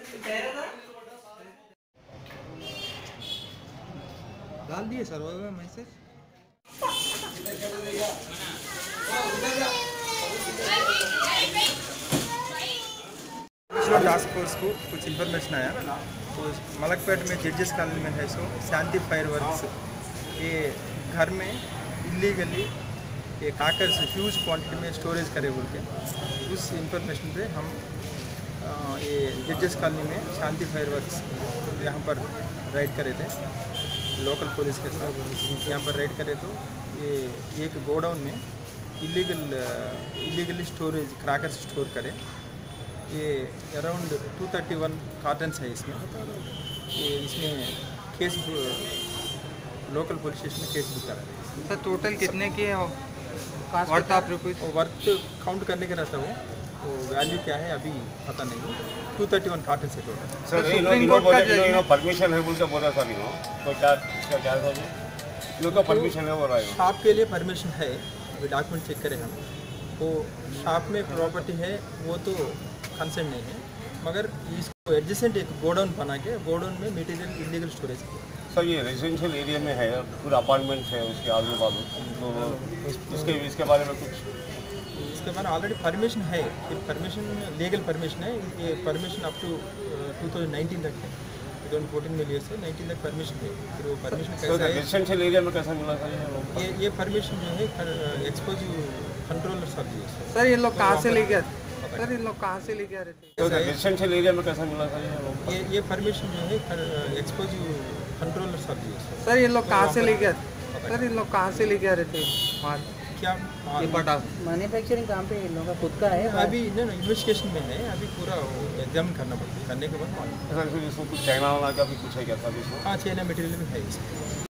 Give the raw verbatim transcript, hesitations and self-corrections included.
डाल दिए सर्वर में मैसेज। टास्क फोर्स को कुछ इन्फॉर्मेशन आया तो मलकपेट में जजेस कॉलोनी में है सो शांति फायर वर्क्स ये घर में इलीगली ये काकर्स ह्यूज क्वांटिटी में स्टोरेज करे बोल के उस इंफॉर्मेशन पे हम आ, ये जजेस कॉलोनी में शांति फायर वर्क्स यहाँ पर राइड करे थे लोकल पुलिस के साथ। यहाँ पर राइड करे तो ये एक गोडाउन में illegal illegally storage crackers store करे। ये around two thirty one cartons है इसमें। ये इसमें केस लोकल पुलिस स्टेशन में केस बुक करा है। सर टोटल कितने की है worth of rupees? Worth count करने का रहता है वो वैल्यू क्या है अभी पता नहीं। टू थर्टी वन कार्टन से टोटल। सर सुप्रीम कोर्ट का जो परमिशन है बोलते बोला था इन्हों तो क्या इसका क्या था लोग का परमिशन है वो रहा है शॉप के लिए परमिशन है। अभी डॉक्यूमेंट चेक करें हम वो शॉप में प्रॉपर्टी है वो तो कंसर्न नहीं है मगर इसको एडजेसेंट एक गोडाउन बना के गोडाउन में मटेरियल इलीगल स्टोरेज है। सर ये रेजिडेंशियल एरिया में है पूरा अपार्टमेंट है उसके आजू बाजू तो इसके इसके बारे में कुछ इसके बारे में ऑलरेडी परमिशन है। ये परमिशन लीगल परमिशन है। ये permission up to two thousand nineteen तक है। टू थाउजेंड फोर्टीन में लिए से नाइनटीन तक परमिशन है। फिर वो परमिशन कैसा है रेजिडेंशियल एरिया में कैसा मिला सर? ये ये परमिशन जो है एक्सपोजिव कंट्रोलर सब यूज है। सर ये लोग कहाँ से लेके आते सर ये लोग कहाँ से लेके आ रहे थे? तो रेजिडेंशियल एरिया में कैसा मिला सर? ये ये परमिशन जो है एक्सपोजिव कंट्रोलर सब यूज है। सर ये लोग कहाँ से लेके आते सर ये लोग कहाँ से लेके आ रहे थे माल? क्या मैन्युफैक्चरिंग कहाँ पे इन लोगों का खुद का है? अभी ना इन्वेस्टिगेशन में है। अभी पूरा एग्जामिन करना पड़ता है। करने के बाद सर इसमें कुछ चाइना वाला का भी कुछ है क्या सर? हाँ चाइना मटेरियल में है इसमें।